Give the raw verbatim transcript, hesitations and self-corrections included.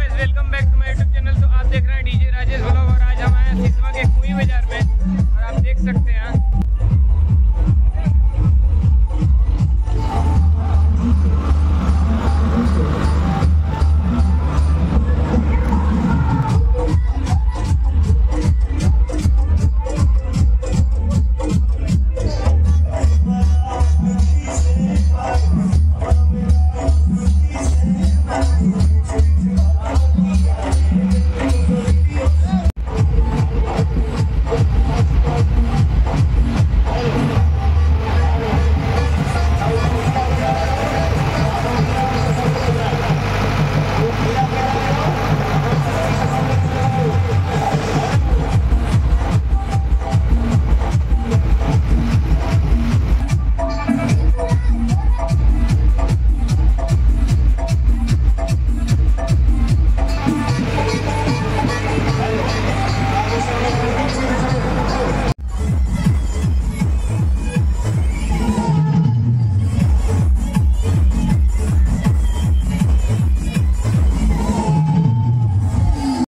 Guys, welcome back to my YouTube channel. तो आप देख रहे हैं डीजे राजेश ब्लॉग और आज हम आए हैं सिसवा के कुई बाजार में और आप देख सकते हैं